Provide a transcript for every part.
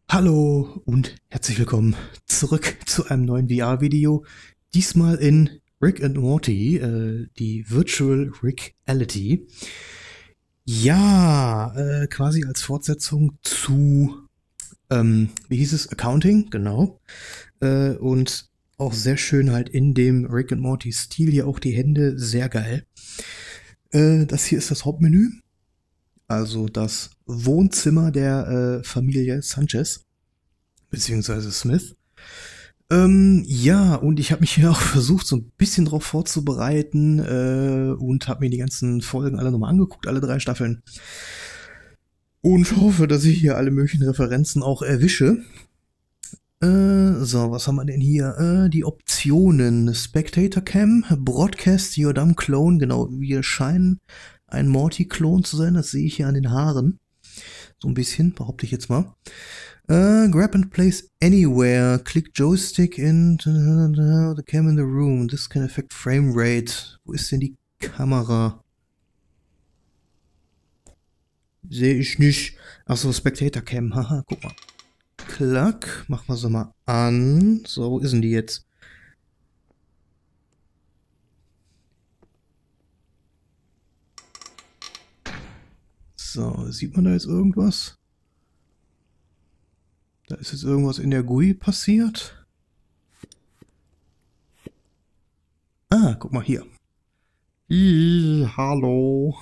Hallo und herzlich willkommen zurück zu einem neuen VR-Video. Diesmal in Rick and Morty, die Virtual Reality. Ja, quasi als Fortsetzung zu, wie hieß es, Accounting, genau. Und auch sehr schön halt in dem Rick and Morty-Stil hier auch die Hände, sehr geil. Das hier ist das Hauptmenü. Also das Wohnzimmer der Familie Sanchez, beziehungsweise Smith. Ja, und ich habe mich hier auch versucht, so ein bisschen drauf vorzubereiten und habe mir die ganzen Folgen alle nochmal angeguckt, alle 3 Staffeln. Und hoffe, dass ich hier alle möglichen Referenzen auch erwische. So, was haben wir denn hier? Die Optionen. Spectator Cam, Broadcast Your Dumb Clone, genau, wir scheinen ein Morty-Klon zu sein, das sehe ich hier an den Haaren. So ein bisschen, behaupte ich jetzt mal. Grab and place anywhere. Click Joystick in the cam in the room. This can affect frame rate. Wo ist denn die Kamera? Sehe ich nicht. Achso, Spectator Cam. Haha, guck mal. Klack. Machen wir sie mal an. So, wo ist denn die jetzt? So, sieht man da jetzt irgendwas? Da ist jetzt irgendwas in der GUI passiert. Ah, guck mal hier. Hallo.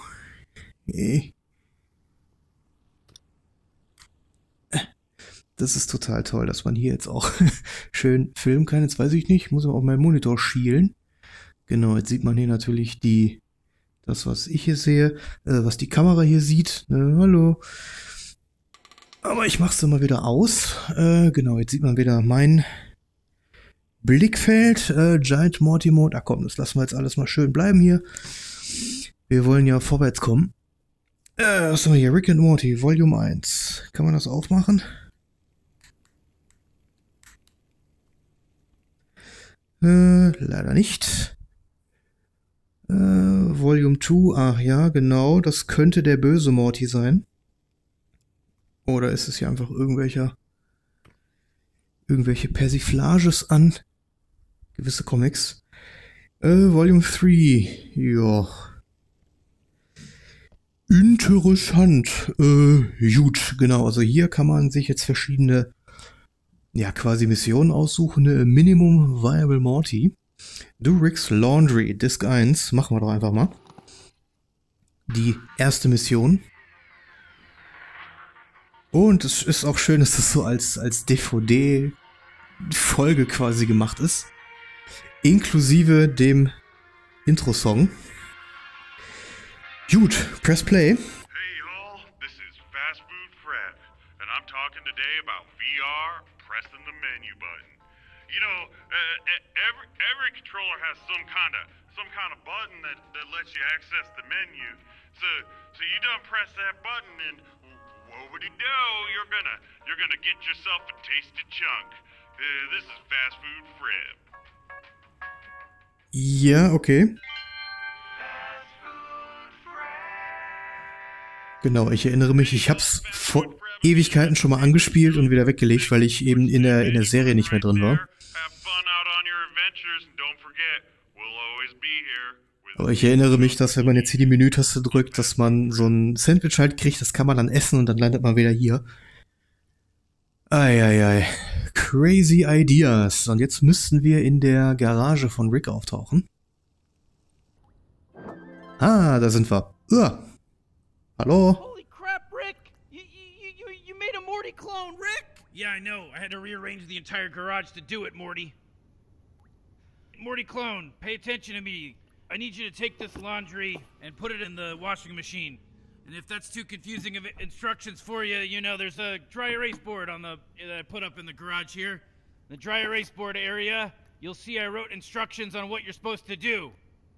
Das ist total toll, dass man hier jetzt auch schön filmen kann. Jetzt weiß ich nicht, muss aber auf meinen Monitor schielen. Genau, jetzt sieht man hier natürlich das, was ich hier sehe, was die Kamera hier sieht. Hallo. Aber ich mach's dann mal wieder aus. Genau, jetzt sieht man wieder mein Blickfeld. Giant Morty Mode. Ach komm, das lassen wir jetzt alles mal schön bleiben hier. Wir wollen ja vorwärts kommen. Was haben wir hier? Rick and Morty, Volume 1. Kann man das aufmachen? Leider nicht. Volume 2, ach ja, genau, das könnte der böse Morty sein. Oder ist es hier einfach irgendwelche Persiflages an gewisse Comics? Volume 3, ja. Interessant. Gut, genau, also hier kann man sich jetzt verschiedene, ja, quasi Missionen aussuchen. Minimum Viable Morty. Do Rick's Laundry, Disc 1. Machen wir doch einfach mal. Die erste Mission. Und es ist auch schön, dass das so als DVD-Folge quasi gemacht ist. Inklusive dem Intro-Song. Gut, press play. Hey y'all, this is Fast Food Fred, and I'm talking today about VR, pressing the menu button. You know, every controller has some kind of button that lets you access the menu. So you done press that button and whoa-woody-do, you're gonna get yourself a tasty chunk. This is Fast Food Fred. Ja, okay. Genau, ich erinnere mich, ich hab's vor Ewigkeiten schon mal angespielt und wieder weggelegt, weil ich eben in der Serie nicht mehr drin war. Aber ich erinnere mich, dass wenn man jetzt hier die Menütaste drückt, dass man so ein Sandwich halt kriegt, das kann man dann essen und dann landet man wieder hier. Eieiei. Crazy Ideas. Und jetzt müssten wir in der Garage von Rick auftauchen. Ah, da sind wir. Hallo? Holy crap, Rick! You made a Morty clone, Rick! Yeah, I know. I had to rearrange the entire garage to do it, Morty. Morty clone, pay attention to me. I need you to take this laundry and put it in the washing machine. And if that's too confusing of instructions for you, you know, there's a dry erase board that I put up in the garage here. The dry erase board area, you'll see I wrote instructions on what you're supposed to do.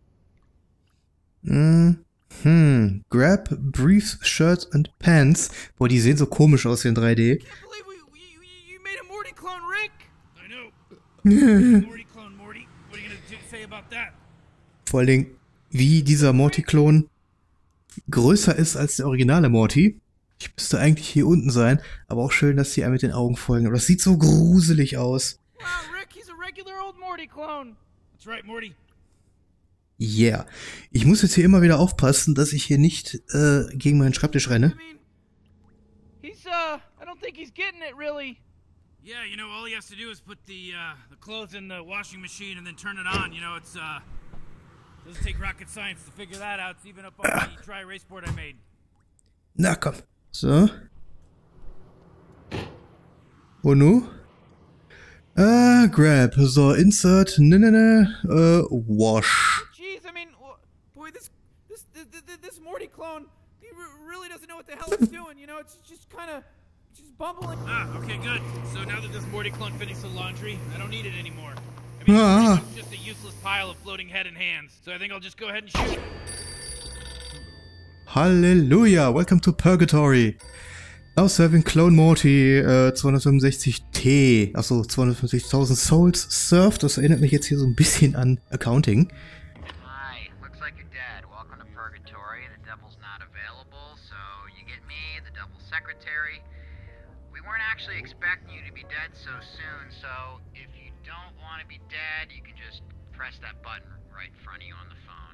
Grab, briefs, shirts and pants. Boah, die sehen so komisch aus in 3D. I can't believe you made a Morty clone, Rick! I know. Morty clone, Morty. What are you gonna say about that? Vor allen Dingen, wie dieser Morty-Klon größer ist als der originale Morty. Ich müsste eigentlich hier unten sein, aber auch schön, dass die einem mit den Augen folgen. Aber das sieht so gruselig aus. Wow, Rick, he's a regular old Morty clone. That's right, Morty. Yeah. Ich muss jetzt hier immer wieder aufpassen, dass ich hier nicht gegen meinen Schreibtisch renne. I mean, I don't think he's getting it really. Yeah, you know, all he has to do is put the clothes in the washing machine and then turn it on. You know, it's doesn't take rocket science to figure that out. It's even up on the dry erase board I made. Na komm. So. Und nu? Grab. So, insert. Wash. Jeez, I mean, boy, this Morty clone, he really doesn't know what the hell he's doing. You know, it's just kind of just bumbling. Ah, okay, good. So now that this Morty clone finished the laundry, I don't need it anymore. I mean, it's just a useless pile of floating head and hands. So I think I'll just go ahead and shoot it. Halleluja, welcome to Purgatory. Now serving Clone Morty 265T, also 250.000 Souls served. Das erinnert mich jetzt hier so ein bisschen an Accounting. Hi, looks like you're dead. Welcome to Purgatory. The devil's not available, so you get me, the devil's secretary. We weren't actually expecting you to be dead so soon, so if you don't want to be dead, you can just press that button right in front of you on the phone.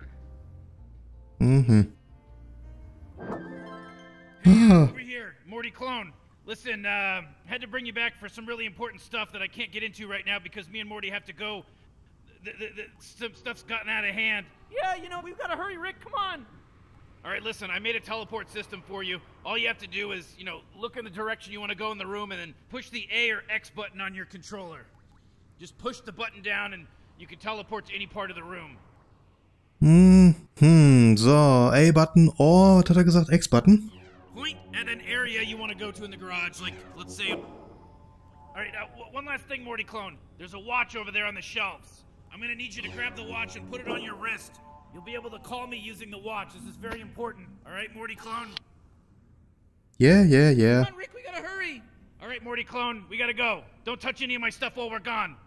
Over here, Morty clone. Listen, had to bring you back for some really important stuff that I can't get into right now because me and Morty have to go. Some stuff's gotten out of hand. Yeah, you know, we've got to hurry, Rick. Come on. All right, listen, I made a teleport system for you. All you have to do is, you know, look in the direction you want to go in the room and then push the A or X button on your controller. Just push the button down and you can teleport to any part of the room. So, A-Button, or, was hat er gesagt, X-Button? Point at an area you want to go to in the garage, like, let's say... Alright, one last thing, Morty clone. There's a watch over there on the shelves. I'm gonna need you to grab the watch and put it on your wrist. You'll be able to call me using the watch. This is very important. Alright, Morty clone? Yeah. Come on, Rick, we gotta hurry! Alright, Morty clone, we gotta go. Don't touch any of my stuff while we're gone.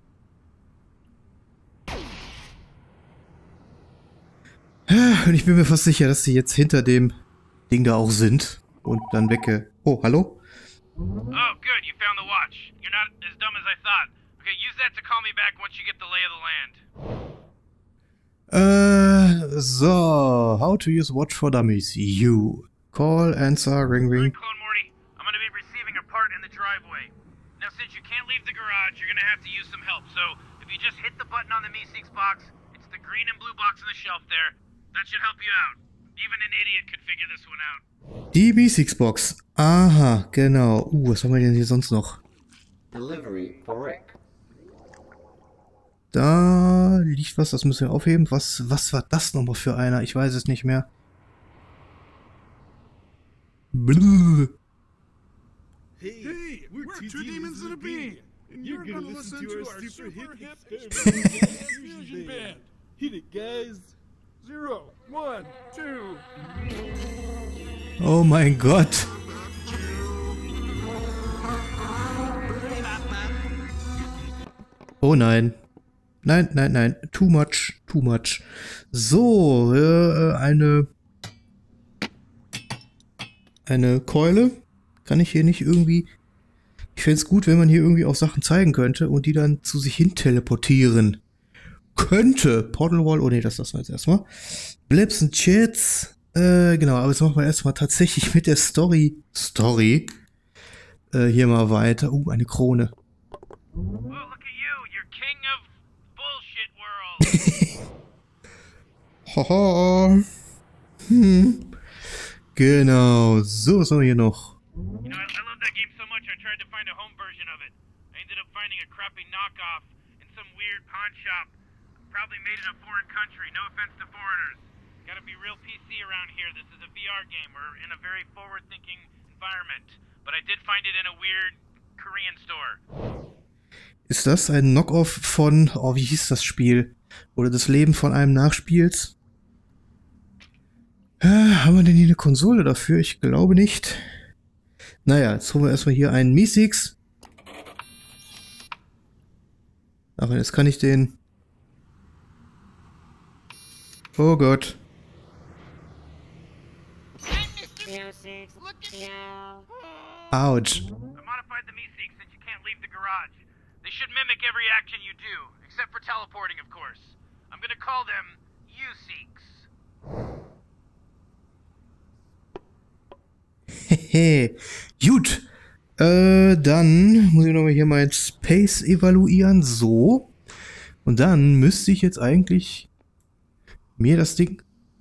Und ich bin mir fast sicher, dass sie jetzt hinter dem Ding da auch sind. Und dann wegge... Oh, hallo? Oh, good. You found the watch. You're not as dumb as I thought. Okay, use that to call me back once you get the lay of the land. So... How to use watch for dummies. You. Call, answer, ring. Clone Morty, I'm gonna be receiving a part in the driveway. Now, since you can't leave the garage, you're gonna have to use some help. So, if you just hit the button on the Meeseeks box, it's the green and blue box on the shelf there. That should help you out. Even an idiot could figure this one out. Die Meeseeks-Box. Aha, genau. Was haben wir denn hier sonst noch? Delivery for Rick. Da liegt was, das müssen wir aufheben. Was war das nochmal für einer? Ich weiß es nicht mehr. Blö. Hey, we're two demons in a bee, and you're gonna listen to our super hip fusion band. Hit it, guys. 0, 1, 2. Oh mein Gott. Oh nein. Nein. Too much. So, eine Keule. Kann ich hier nicht irgendwie... Ich fände es gut, wenn man hier irgendwie auch Sachen zeigen könnte und die dann zu sich hin teleportieren könnte. Portal Wall, oh ne, das lassen wir jetzt erstmal. Blips und Chits. Genau, aber jetzt machen wir erstmal tatsächlich mit der Story hier mal weiter. Eine Krone. Oh, look at you, you're king of bullshit world. Haha. Genau, so, was haben wir hier noch? You know, I love that game so much, I tried to find a home version of it. I ended up finding a crappy knockoff in some weird pawn shop. Probably made in a foreign country, no offense to foreigners. Gotta be real PC around here. This is a VR game. We're in a very forward-thinking environment. But I did find it in a weird Korean store. Ist das ein Knockoff von, wie hieß das Spiel? Oder das Leben von einem Nachspiels? Haben wir denn hier eine Konsole dafür? Ich glaube nicht. Naja, jetzt holen wir erstmal hier einen Meeseeks. Aber jetzt kann ich den... Oh Gott. Ouch. I modified the Meeseeks since you can't leave the garage. They should mimic every action you do, except for teleporting, of course. I'm gonna call them U-Seeks. Hehe. Gut. Dann muss ich nochmal hier mein Space evaluieren. So. Und dann müsste ich jetzt eigentlich mir das Ding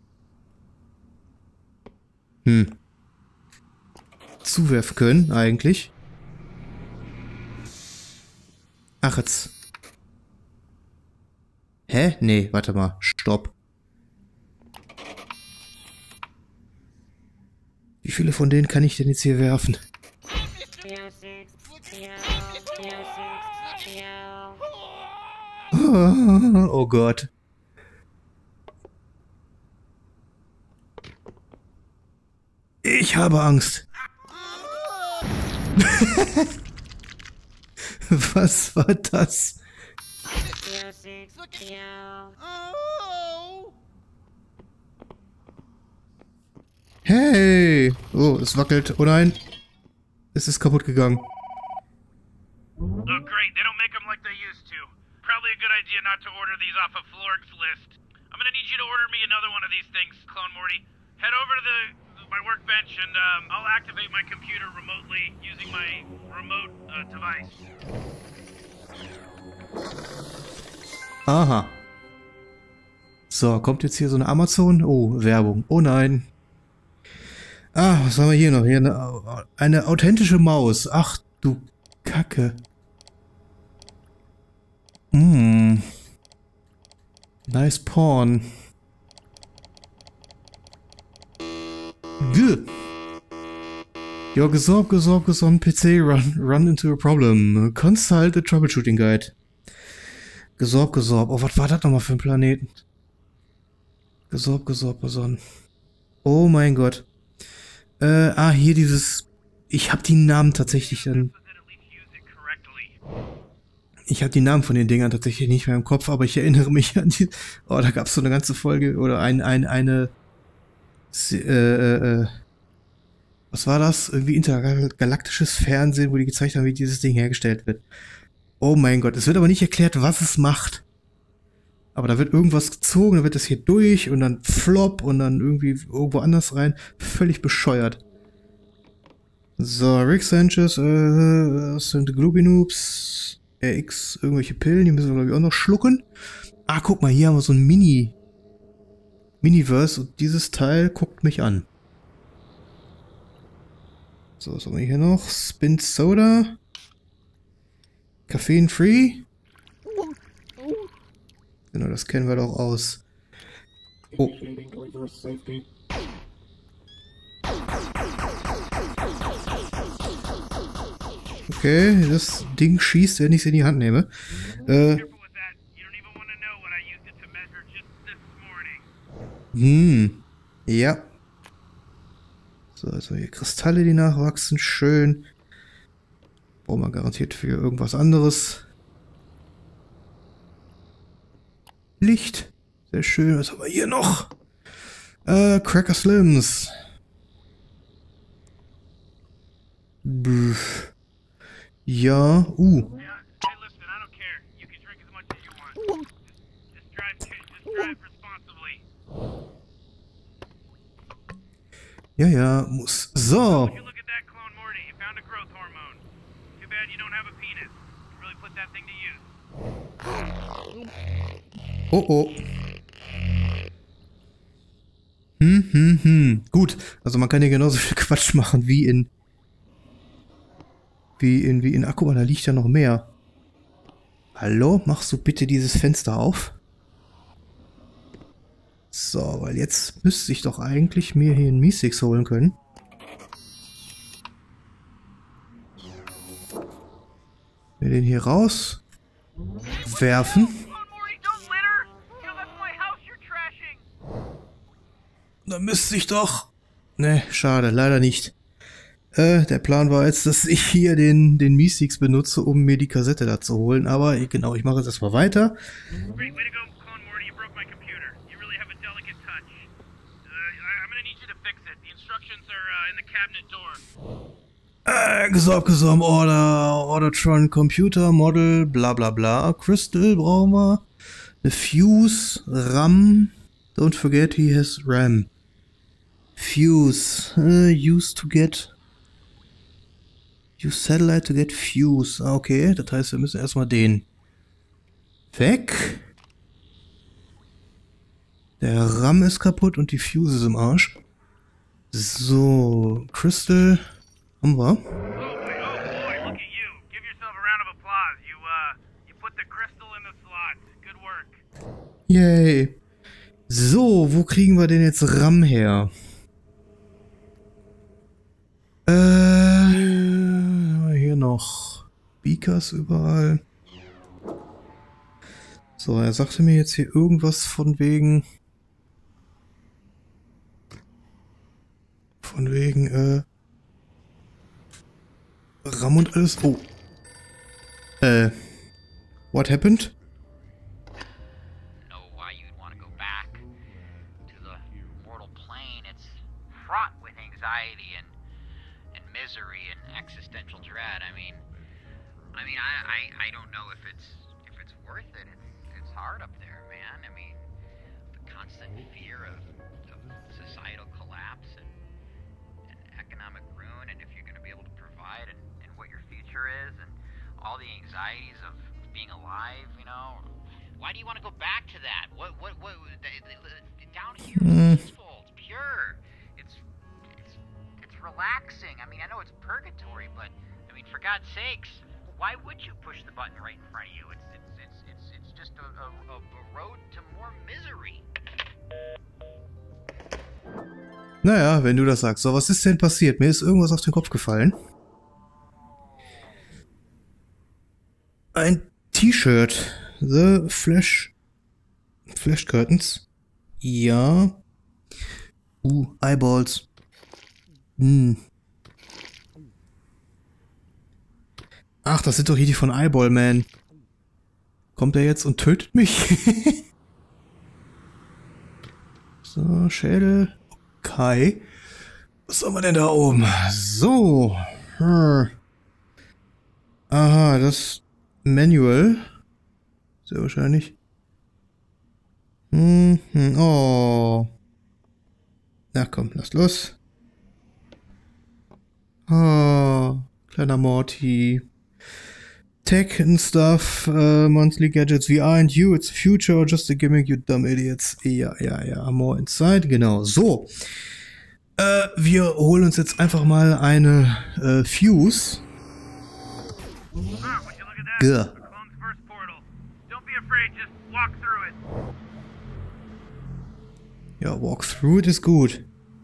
zuwerfen können, eigentlich. Ach, jetzt. Hä? Nee, warte mal. Stopp. Wie viele von denen kann ich denn jetzt hier werfen? Oh Gott. Ich habe Angst. Was war das? Hey! Oh, es wackelt. Oh nein. Es ist kaputt gegangen. Oh, great. They don't make them like they used to. Probably a good idea not to order these off of Flork's list. I'm gonna need you to order me another one of these things, Clone Morty. Head over to my workbench and I'll activate my computer remotely using my remote device. Aha. So, kommt jetzt hier so eine Amazon? Oh, Werbung. Oh nein. Ah, was haben wir hier noch? Hier eine authentische Maus. Ach, du Kacke. Nice Porn. Good. Your gesorgt on PC run into a problem. Consult the troubleshooting guide. Gesorgt. Oh, was war das nochmal für ein Planeten? Gesorgt. Oh mein Gott. Hier dieses... Ich habe die Namen tatsächlich dann... Ich habe die Namen von den Dingern tatsächlich nicht mehr im Kopf, aber ich erinnere mich an die... Oh, da gab es so eine ganze Folge oder eine... Was war das? Irgendwie intergalaktisches Fernsehen, wo die gezeigt haben, wie dieses Ding hergestellt wird. Oh mein Gott, es wird aber nicht erklärt, was es macht. Aber da wird irgendwas gezogen, dann wird das hier durch und dann flop und dann irgendwie irgendwo anders rein. Völlig bescheuert. So, Rick Sanchez, sind Globinoobs, RX, irgendwelche Pillen, die müssen wir glaube ich auch noch schlucken. Ah, guck mal, hier haben wir so ein Miniverse und dieses Teil guckt mich an. So, was haben wir hier noch? Spin Soda. Caffeine Free. Genau, das kennen wir doch aus. Oh. Okay, das Ding schießt, wenn ich es in die Hand nehme. Ja. So, also hier Kristalle, die nachwachsen, schön. Brauchen wir garantiert für irgendwas anderes. Licht. Sehr schön. Was haben wir hier noch? Cracker Slims. Ja, Ja, muss. So. Oh. Gut, also man kann hier genauso viel Quatsch machen wie in... Ach, guck mal, da liegt ja noch mehr. Hallo? Machst du bitte dieses Fenster auf? So, weil jetzt müsste ich doch eigentlich mir hier einen Meeseeks holen können. Wir den hier raus. Werfen. Da müsste ich doch... Ne, schade, leider nicht. Der Plan war jetzt, dass ich hier den Meeseeks benutze, um mir die Kassette da zu holen. Aber genau, ich mache jetzt erstmal weiter. cabinet door. Gesorgt, Ordertron Computer Model, bla bla bla. Crystal brauchen wir. The Fuse, RAM. Don't forget he has RAM. Fuse, used to get. Use Satellite to get Fuse. Okay, das heißt, wir müssen erstmal den weg. Der RAM ist kaputt und die Fuse ist im Arsch. So, Crystal haben wir. Oh boy, look at you. Give yourself a round of applause. You put the crystal in the slot. Good work. Yay. So, wo kriegen wir denn jetzt RAM her? Hier noch Beakers überall. So, er sagte mir jetzt hier irgendwas von wegen... RAM und alles. Oh. What happened? Know why you'd want to go back to the mortal plane. It's fraught with anxiety and misery and existential dread. I mean, I don't know if it's worth it. It's hard up there, man. I mean, the constant fear of societal collapse and economic ruin, and if you're going to be able to provide and what your future is, and all the anxieties of being alive, you know. Why do you want to go back to that? What down here is peaceful, it's pure, it's relaxing. I mean, I know it's purgatory, but I mean, for God's sakes, why would you push the button right in front of you? It's just a road to more misery. Naja, wenn du das sagst. So, was ist denn passiert? Mir ist irgendwas auf den Kopf gefallen. Ein T-Shirt. The Flash Curtains. Ja. Eyeballs. Ach, das sind doch hier die von Eyeball Man. Kommt er jetzt und tötet mich? So, Schädel. Okay. Was haben wir denn da oben? So. Aha, das Manual. Sehr wahrscheinlich. Oh. Na komm, lass los. Oh, kleiner Morty. Tech and stuff, monthly gadgets, VR and you, it's future or just a gimmick, you dumb idiots. Ja, more inside, genau, so. Wir holen uns jetzt einfach mal eine Fuse. Gah. Ja, walk through it ist gut.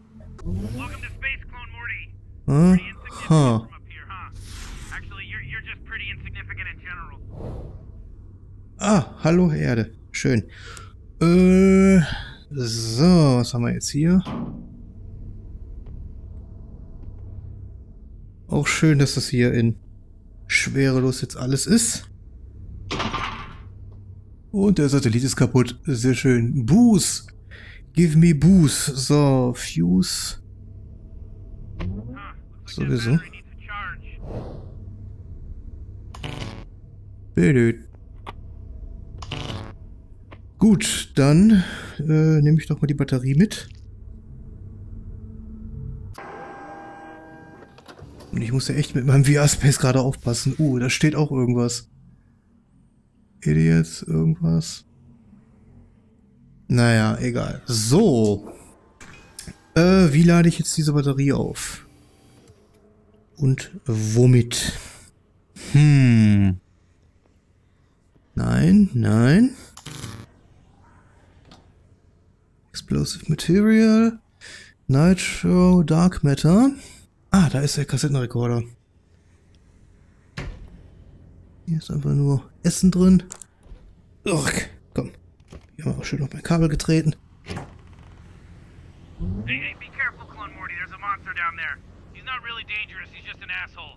Ah, hallo Erde. Schön. So, was haben wir jetzt hier? Auch schön, dass das hier in schwerelos jetzt alles ist. Und der Satellit ist kaputt. Sehr schön. Boost. Give me boost. So, Fuse. Sowieso. Bitte. Gut, dann nehme ich doch mal die Batterie mit. Und ich muss ja echt mit meinem VR-Space gerade aufpassen. Da steht auch irgendwas. Idiots, irgendwas. Naja, egal. So. Wie lade ich jetzt diese Batterie auf? Und womit? Nein. Explosive Material. Nitro, Dark Matter. Ah, da ist der Kassettenrekorder. Hier ist einfach nur Essen drin. Ugh, komm. Hier haben wir auch schön auf mein Kabel getreten. Hey, be careful, Clone Morty. There's a monster down there. He's not really dangerous. He's just an asshole.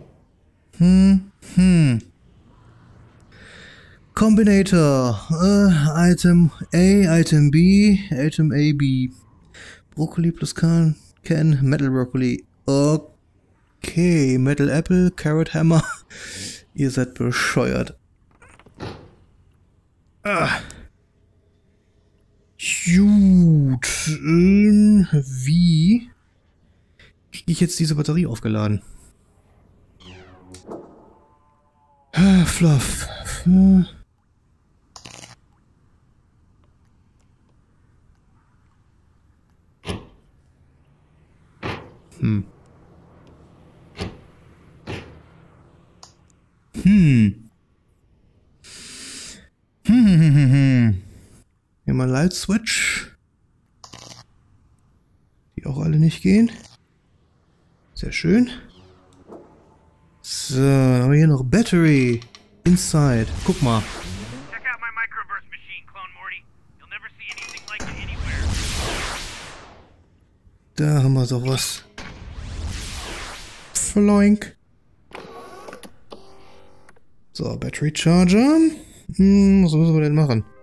Combinator. Item A, Item B, Item A, B. Brokkoli plus Can, Metal Broccoli. Okay, Metal Apple, Carrot Hammer. Ihr seid bescheuert. Ah. Gut. Wie kriege ich jetzt diese Batterie aufgeladen? Fluff. Hier mal Light Switch. Die auch alle nicht gehen. Sehr schön. So, dann haben wir hier noch Battery. Inside. Guck mal. Check out my microburst machine, Clone Morty. You'll never see anything like it anywhere. Da haben wir sowas. Floink. So, Battery Charger. Was müssen wir denn machen?